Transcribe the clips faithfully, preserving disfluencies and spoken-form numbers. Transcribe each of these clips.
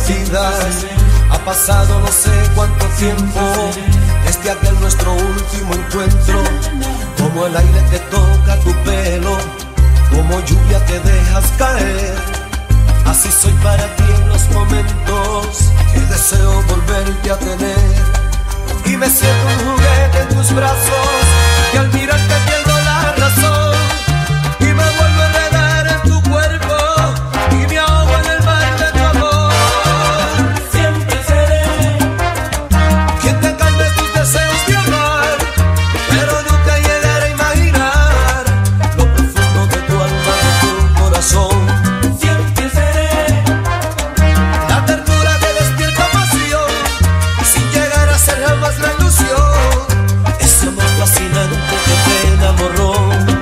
conocidas. Ha pasado no sé cuánto tiempo desde aquel nuestro último encuentro. Como el aire que toca tu pelo, como lluvia que dejas caer. Así soy para ti en los momentos que deseo volverte a tener. Y me siento un juguete en tus brazos, que al mirarte pierdo la razón. Y me vuelvo a enredar en tu cuerpo, y me ahogo en el mar de tu amor. Siempre seré quien te calme tus deseos de amar, pero nunca llegaré a imaginar lo profundo de tu alma, de tu corazón. Siempre seré La ternura que despierta pasión, sin llegar a ser jamás la ilusión. Ese amor fascinante que te enamoró.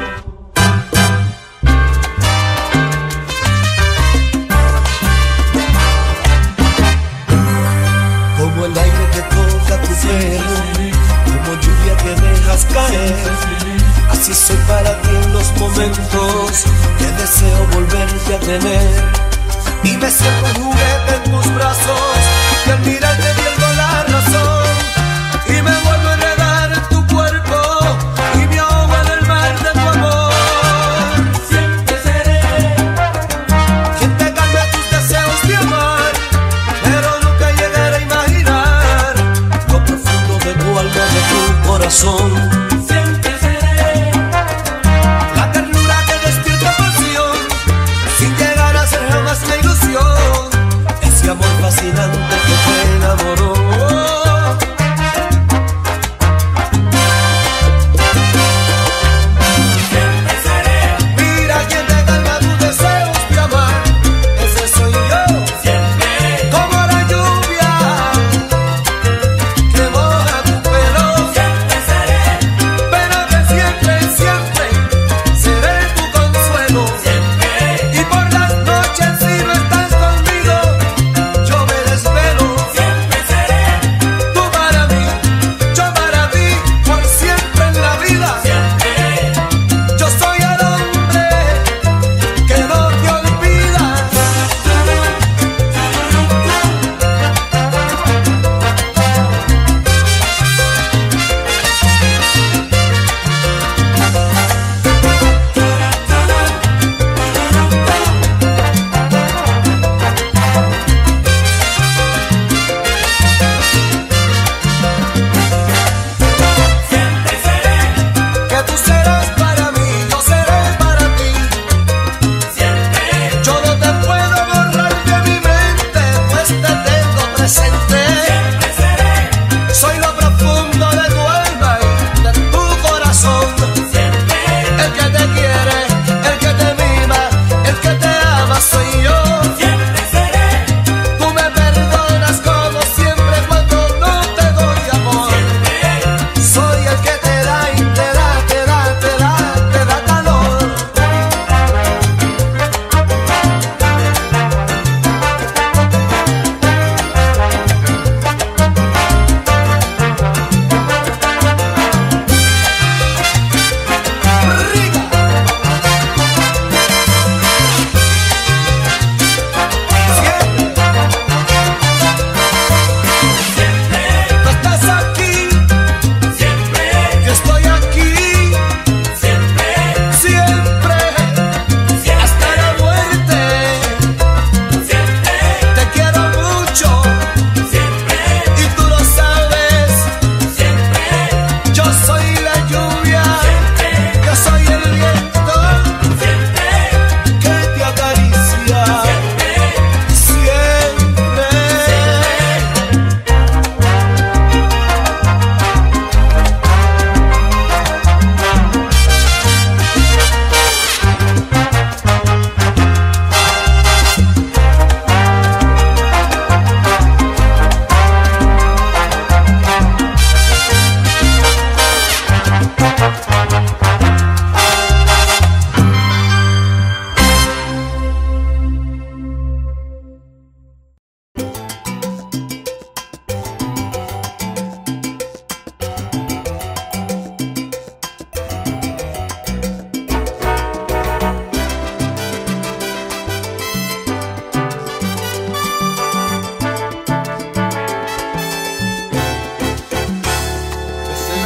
Como el aire que toca tu pelo, como lluvia que dejas caer. Así soy para ti en los momentos que deseo volverte a tener. Y me siento un juguete en tus brazos, que al mirarte pierdo la razón. Y me vuelvo a enredar en tu cuerpo, y me ahogo en el mar de tu amor. Siempre seré Quien te calme tus deseos de amar, pero nunca llegaré a imaginar lo profundo de tu alma, de tu corazón. Siempre seré La ternura que despierta pasión, sin llegar a ser jamás la ilusión. Ese amor fascinante que te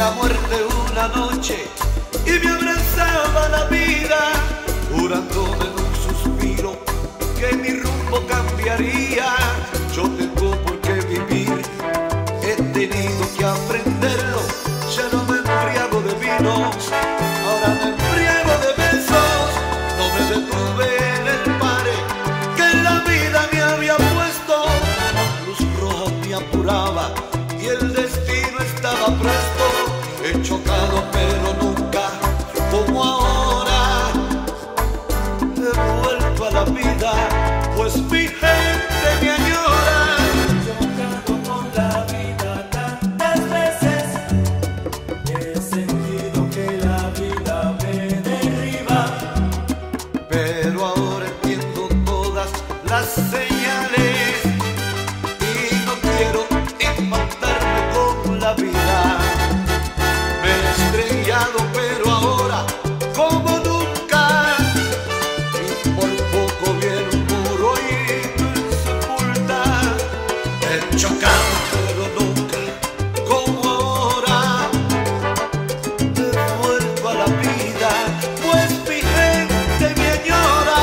la muerte una noche y me abrazaba la vida, jurándome en un suspiro que mi rumbo cambiaría. Yo tengo por qué vivir, he tenido que aprenderlo. Ya no me embriago de vinos, ahora me embriago de besos. No me detuve en el pare que la vida me había puesto. La luz roja me apuraba y el destino estaba presto. He chocado pero nunca como ahora. He vuelto a la vida, pues mi gente me añora. Chocado con la vida tantas veces, he sentido que la vida me derriba. Pero ahora entiendo todas las señales y no quiero impactarme con la vida. Me he estrellado pero ahora como nunca, y por poco viene un muro y me sepulta. He chocado pero nunca como ahora. He vuelto a la vida, pues mi gente me añora.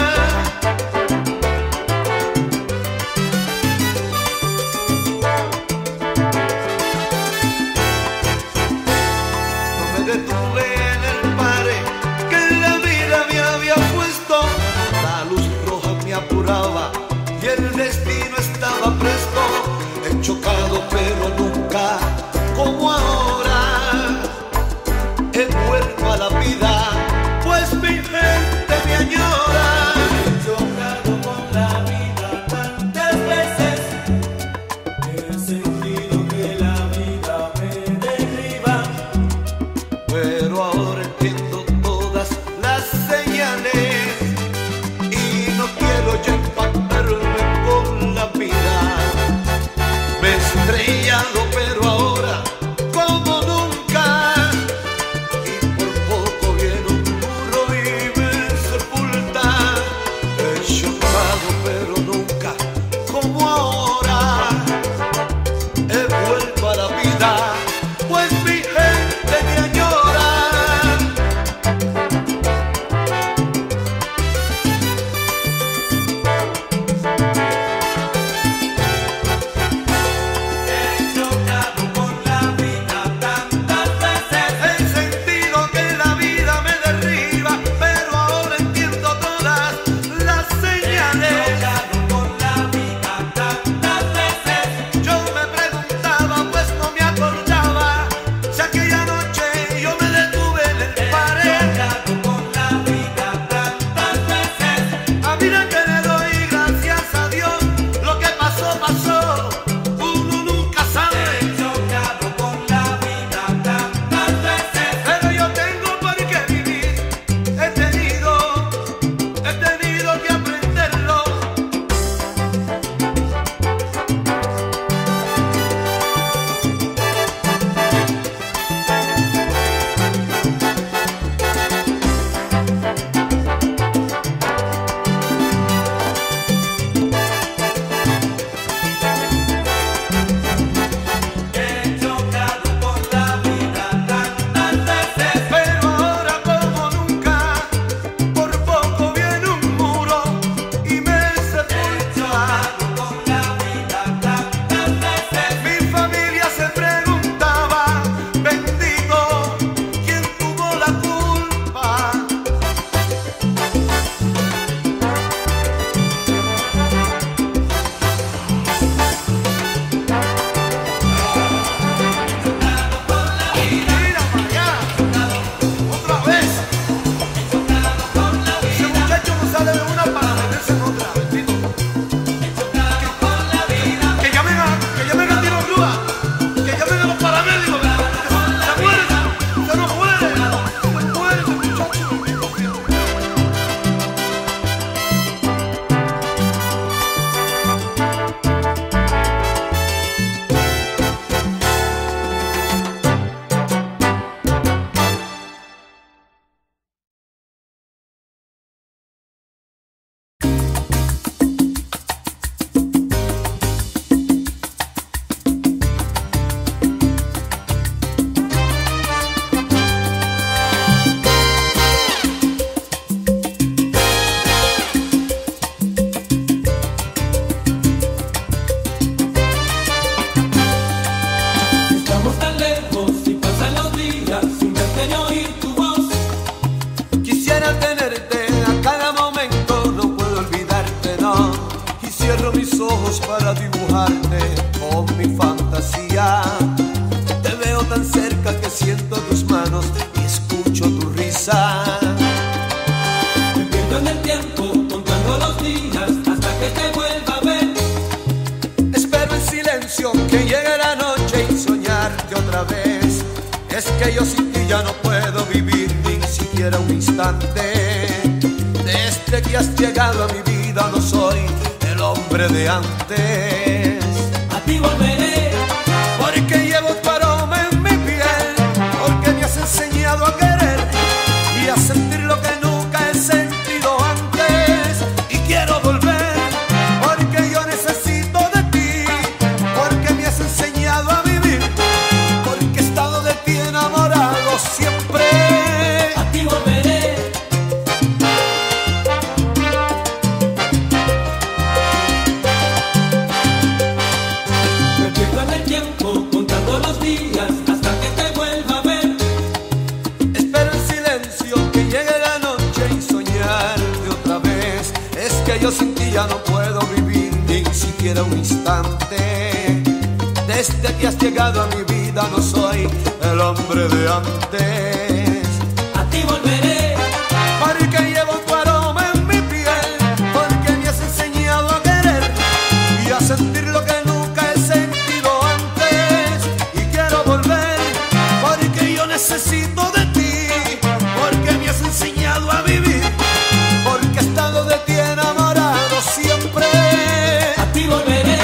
No me detuve en el pare que la vida me había puesto. La luz roja me apuraba y el destino estaba presto. He chocado pero nunca como ahora. He vuelto a la vida, pues mi gente me añora. Chocado con la vida tantas veces, he sentido que la vida me derriba. Pero ahora entiendo todas las señales y no quiero ya impactarme con la vida. Me he estrellado pero ahora como nunca, y por poco viene un muro y me sepulta. He chocado pero nunca como ahora. He vuelto a la vida, pues mi gente me añora. He chocado para dibujarte con mi fantasía. Te veo tan cerca que siento tus manos y escucho tu risa. Me pierdo en el tiempo contando los días hasta que te vuelva a ver. Espero en silencio que llegue la noche y soñarte otra vez. Es que yo sin ti ya no puedo vivir ni siquiera un instante. Desde que has llegado a mi vida no soy el hombre de antes. A ti volveré, porque llevo tu aroma en mi piel, porque me has enseñado a querer y a sentir lo que nunca he sentido antes. Y quiero volver, porque yo necesito de ti, porque me has enseñado a vivir, porque he estado de ti enamorado siempre. a ti volveré. Me pierdo en el tiempo contando los días hasta que te vuelva a ver. Espero en silencio que llegue la noche y soñarte otra vez. Es que yo sin ti ya no puedo vivir ni siquiera un instante. Desde que has llegado a mi vida no soy el hombre de antes. A ti volveré, Porque llevo tu aroma en mi piel, porque me has enseñado a querer y a sentir lo que nunca he sentido antes. Y quiero volver, porque yo necesito de ti, porque me has enseñado a vivir, porque he estado de ti enamorado siempre. a ti volveré.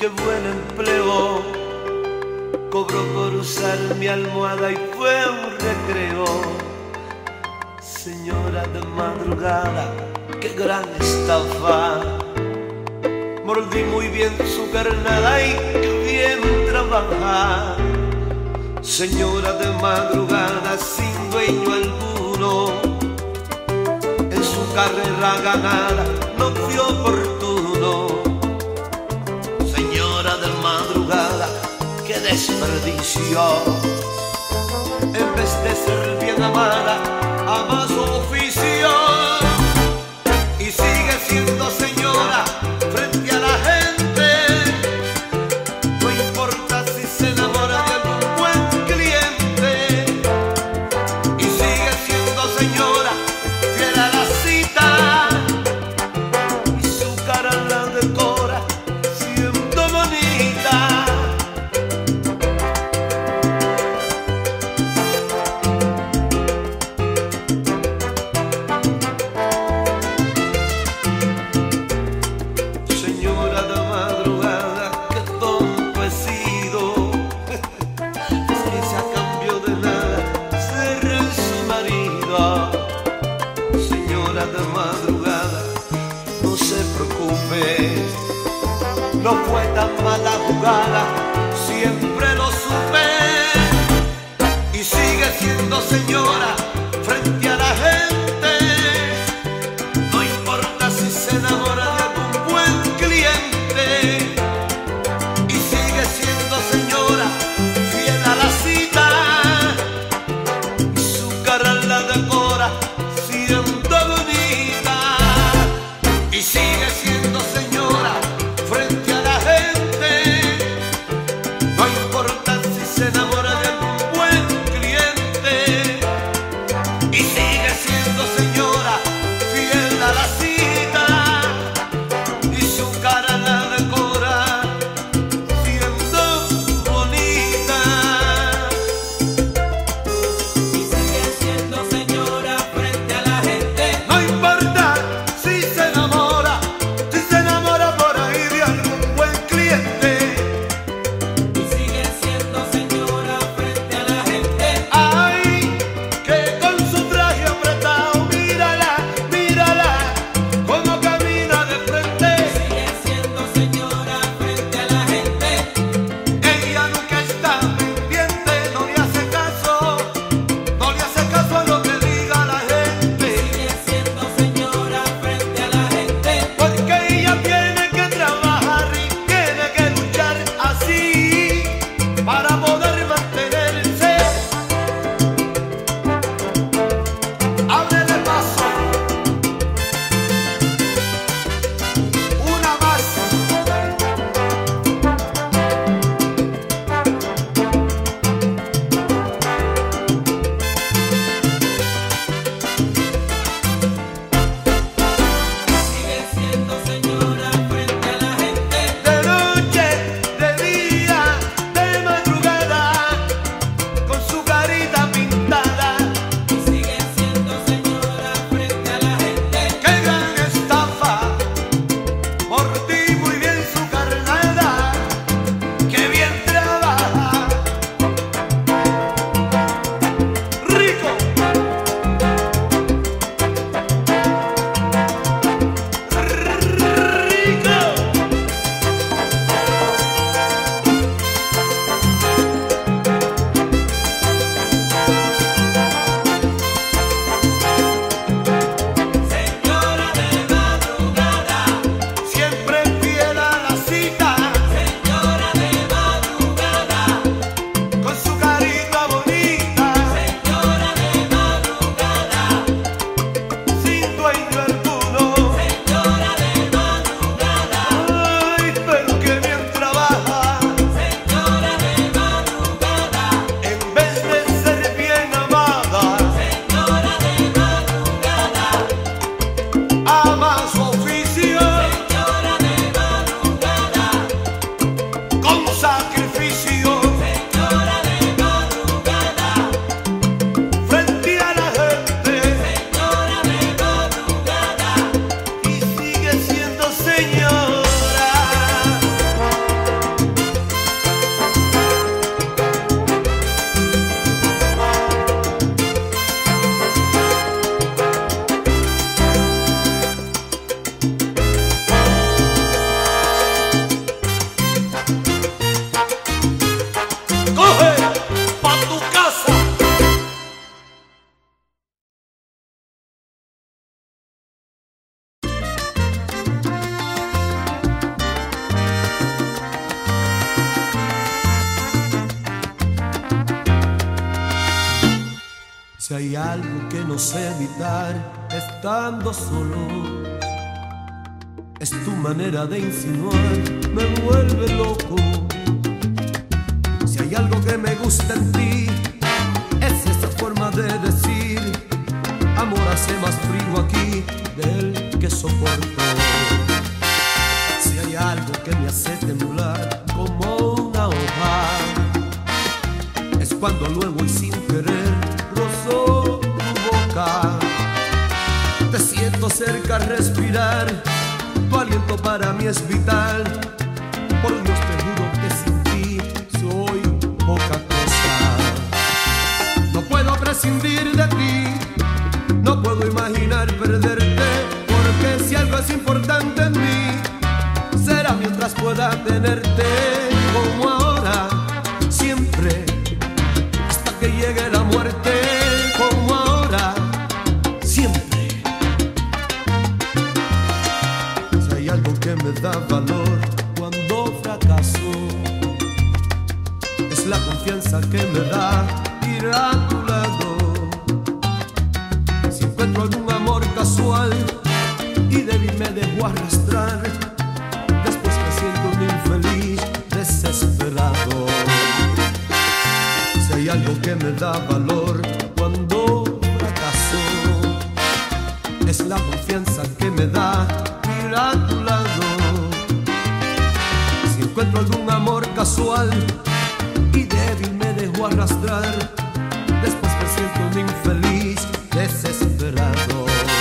buen empleo, cobró por usar mi almohada y fue un recreo. Señora de madrugada, qué gran estafa. Mordí muy bien su carnada y qué bien trabaja. Señora de madrugada sin dueño alguno, en su carrera ganada no fue oportuno. Señora de madrugada, qué desperdicio. En vez de ser bien amada, ama su oficio. Y sigue siendo señora frente a la gente. No importa si se enamora de algún buen cliente. Y sigue siendo señora fiel a la cita. Y su cara la decora siendo bonita. Señora de madrugada, qué tonto he sido. Es que se a cambio de nada seré su marido. Señora de madrugada, no se preocupe, no fue tan mala jugada, siempre lo supe. Y sigue siendo señora frente a la gente. No importa si se enamora de algún buen cliente. Y sigue siendo señora fiel a la cita. Y su cara la decora siendo bonita. Y sigue siendo señora frente a la gente. No importa si se enamora de algún buen cliente. Y sigue siendo señora fiel a la cita. Y su cara la decora Si hay algo que no sé evitar estando solo, es tu manera de insinuar, me vuelve loco. Si hay algo que me gusta en ti, es esa forma de decir: amor, hace más frío aquí del que soporto. Si hay algo que me hace temblar como una hoja, es cuando luego y sin querer rozo tu boca. Te siento cerca a respirar, tu aliento para mí es vital. Por Dios te juro que sin ti soy poca cosa. No puedo prescindir de ti, no puedo imaginar perderte, porque si algo es importante en mí, será mientras pueda tenerte, como ahora, siempre, hasta que llegue la muerte, como ahora, siempre. Si hay algo que me da valor cuando fracaso, es la confianza que me da ir a tu lado. Si encuentro algún amor casual y débil me dejo arrastrar, después me siento un infeliz desesperado. Si hay algo que me da valor cuando fracaso, es la confianza que me da ir a tu lado. Si encuentro algún amor casual y débil me dejo arrastrar, después me siento un infeliz desesperado.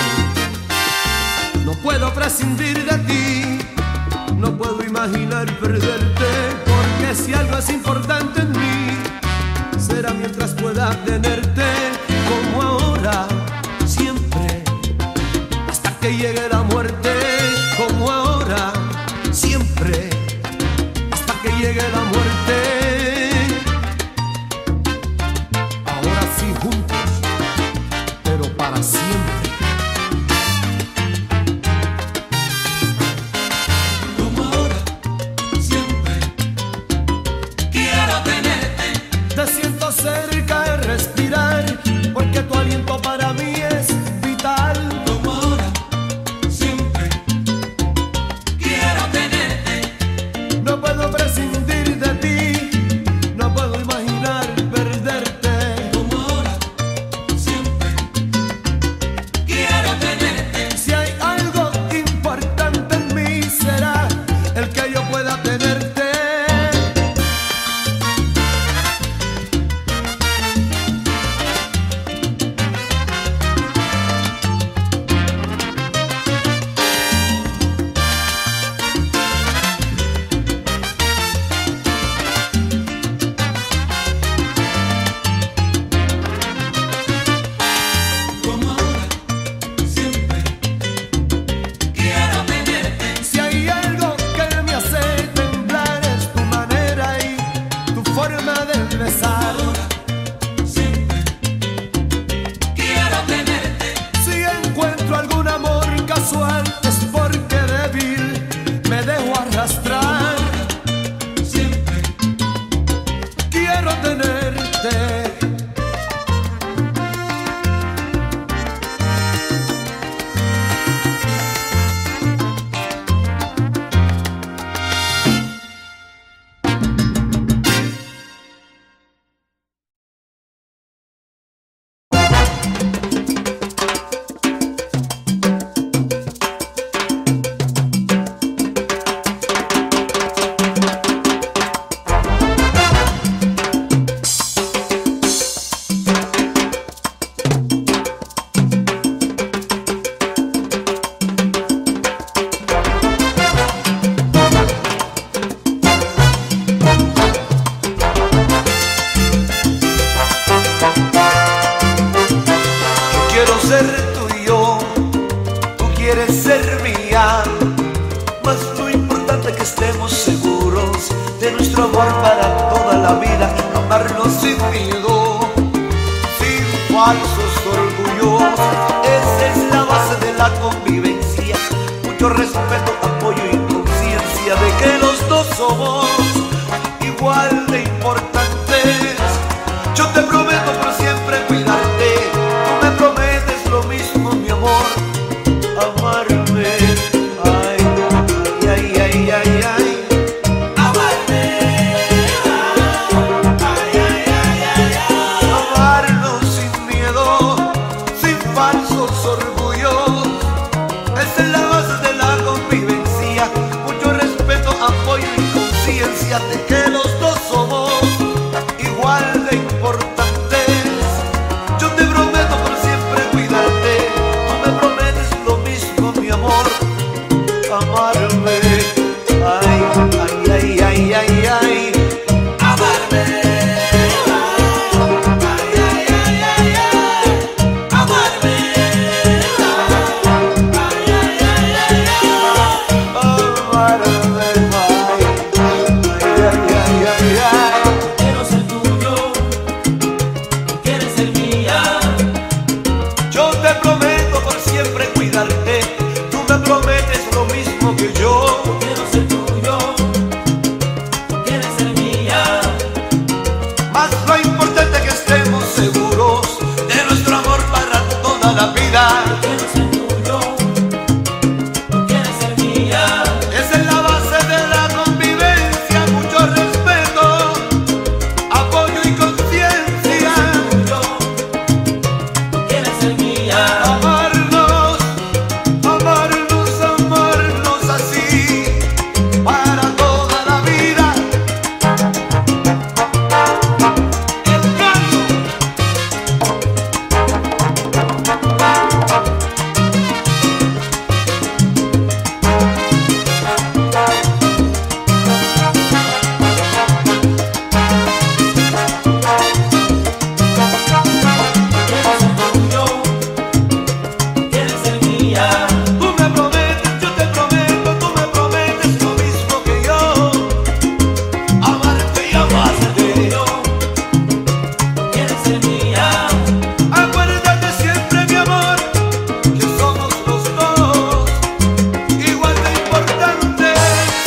No puedo prescindir de ti, no puedo imaginar perderte, porque si algo es importante en mí, será mientras pueda tenerte, como ahora, siempre, hasta que llegue la muerte, como ahora, siempre, hasta que llegue la muerte. Ahora sí juntos, pero para siempre. Te siento cerca de respirar, porque tu aliento para mí es vital. Como ahora, siempre quiero tenerte. No puedo prescindir de ti, no puedo imaginar perderte. Como ahora, siempre quiero tenerte. Si hay algo importante en mí, será el que yo pueda tenerte. Es porque débil me dejo arrastrar. Siempre quiero tenerte. Ser tuyo, tú quieres ser mía, mas lo importante es que estemos seguros de nuestro amor para toda la vida, amarnos sin miedo, sin falsos orgullos. Esa es la base de la convivencia, mucho respeto, apoyo y conciencia de que los dos somos igual de importantes. Yo te prometo por siempre cuidarte, conciencia de que los dos somos igual de importantes. Yo te prometo por siempre cuidarte, tú me prometes lo mismo, mi amor, amarme. Ay, ay, ay, ay, ay, ay, amarme. Ay, ay, ay, ay, ay, amarme. Ay, ay, ay, ay, ay, amarme. Ay, ay, ay, ay, ay. Quiero ser tuyo, tú quieres ser mía. Yo te prometo por siempre cuidarte, tú me prometes lo mismo que yo. Quiero ser tuyo, tú quieres ser mía. Más lo importante es que estemos seguros de nuestro amor para toda la vida. Quiero ser tuyo, tú quieres ser mía. Esa es la base de la convivencia, mucho respeto, apoyo y conciencia. Tuyo, tú quieres ser mía. Amarnos, amarnos, amarnos así para toda la vida. El canto. Quiero ser tuyo, tú quieres ser mía. Tú me prometes, yo te prometo, tú me prometes lo mismo que yo. Amarte y amarte. Tuyo, tú quieres ser mía. Acuérdate siempre, mi amor, que somos los dos igual de importantes.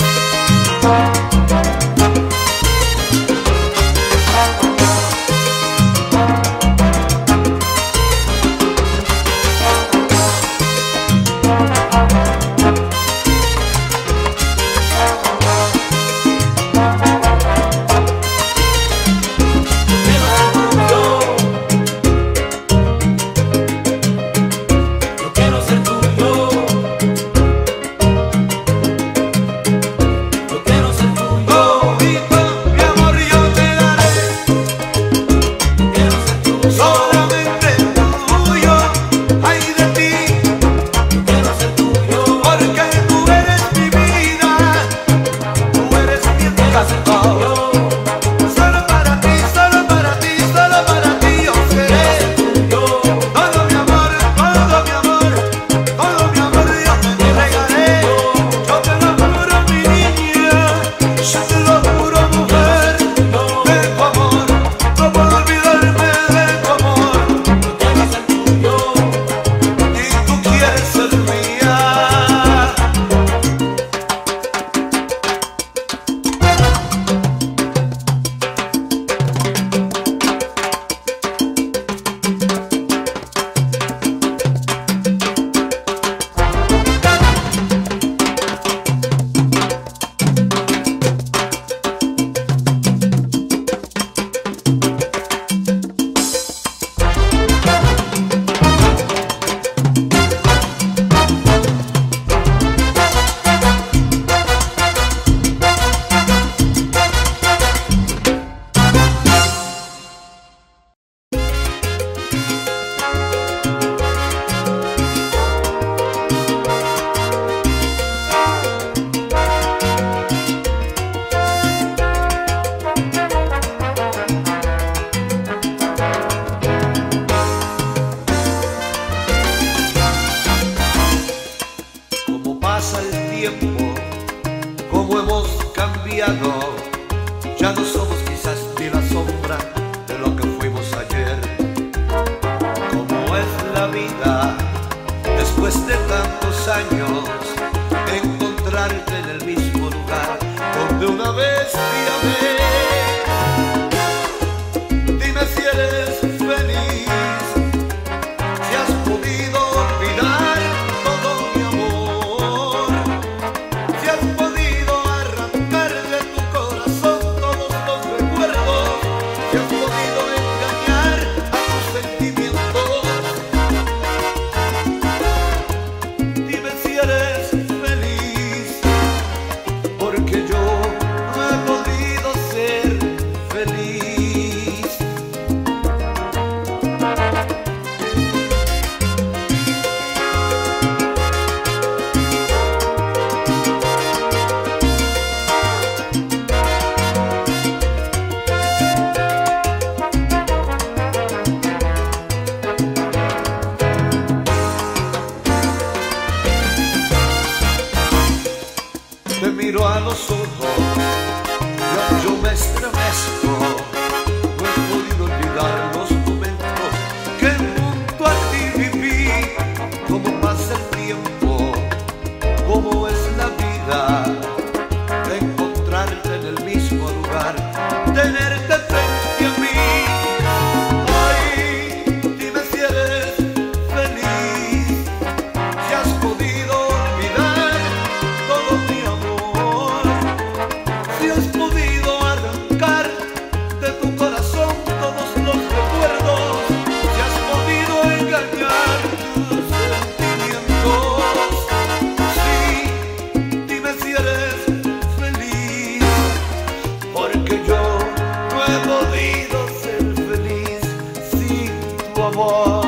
Quiero ser tuyo, yo quiero ser tuyo, Todito, mi amor, yo te daré, quiero ser tuyo, solamente tuyo, ay de ti, quiero ser tuyo, porque tú eres mi vida, tú eres mi encanto. Solo para ti, solo para ti, solo para ti yo seré. Todo mi amor, todo mi amor, todo mi amor yo te entregaré. Yo te lo juro, mi niña, yo te lo juro, mujer, de tu amor. No puedo olvidarme de tu amor. quiero ser tuyo, Y tú quieres ser mía. Como pasa el tiempo, como hemos cambiado, ya no somos quizás ni la sombra de lo que fuimos ayer. Como es la vida, después de tantos años, encontrarte en el mismo lugar donde una vez te amé. Dime si eres feliz, si has podido olvidar todo mi amor, si has podido arrancar de tu corazón todos los recuerdos, si has podido engañar a tus sentimientos. Dime si eres feliz, porque yo no he podido. a los ojos, yo, yo me estremezco. No he podido olvidar los momentos que junto a ti viví. Cómo pasa el tiempo, cómo es la vida, de encontrarte en el mismo lugar, tenerte frente a mí. Ay, dime si eres feliz, si has podido olvidar todo mi amor, si has podido arrancar de tu corazón todos los recuerdos, si has podido engañar tus sentimientos. Sí, dime si eres feliz, porque yo no he podido ser feliz sin tu amor.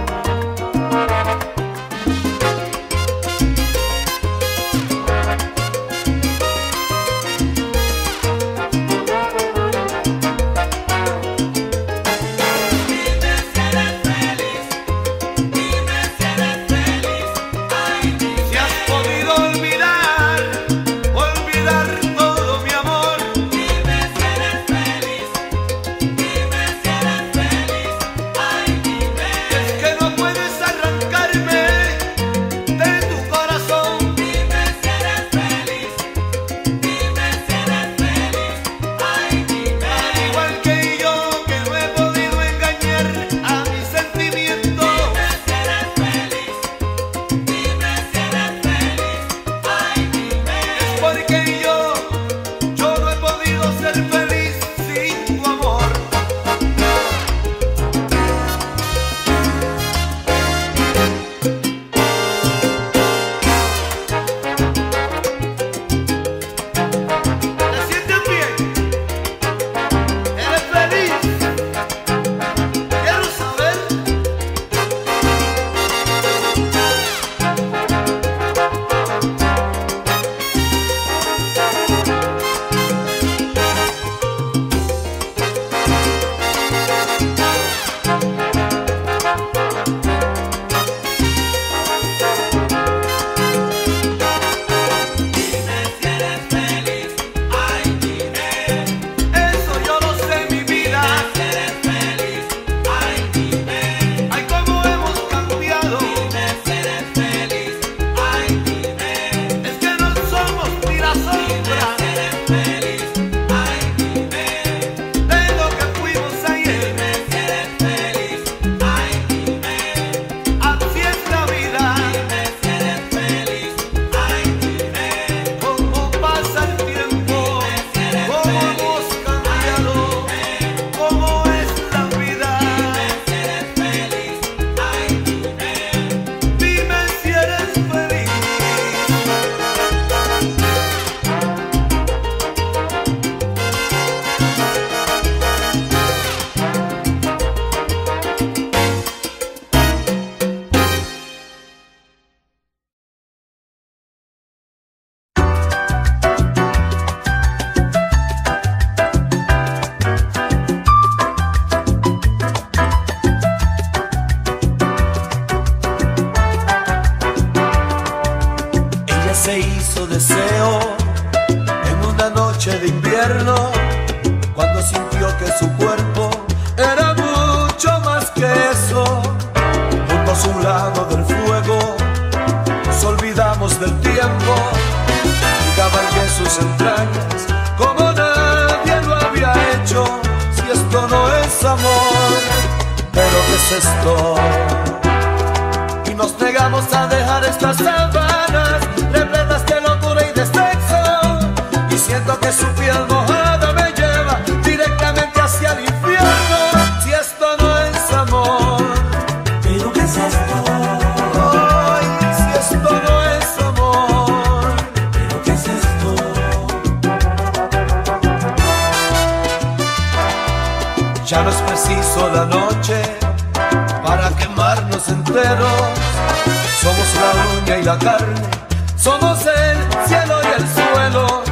Si has podido olvidar, olvidar todo mi amor. Es que no puedes arrancarme de tu corazón. Al igual que yo, que no he podido engañar a mis sentimientos. Es porque yo, yo no he podido ser feliz sin tu amor. ¿Te sientes bien? ¿Eres feliz? Quiero saber. Eso yo lo sé, mi vida. Ay, cómo hemos cambiado. Es que no somos ni la sombra de lo que fuimos ayer. Así es la vida. Cómo pasa el tiempo, cómo hemos cambiado, cómo es la vida. Dime si eres feliz. Ella se hizo deseo en una noche de invierno, cuando sintió que su cuerpo era mucho más que eso. Juntos a un lado del fuego, nos olvidamos del tiempo y cabalgué sus entrañas como nadie lo había hecho. Si esto no es amor, pero ¿qué es esto? Y nos negamos a dejar estas sábanas repletas de locura y de sexo, y siento que su piel mojada me lleva directamente hacia el infierno. Si esto no es amor, ¿Pero qué es esto? ay, si esto no es amor, ¿Pero qué es esto? ya no es preciso la noche para quemarnos enteros. Somos la uña y la carne, somos el cielo y el suelo.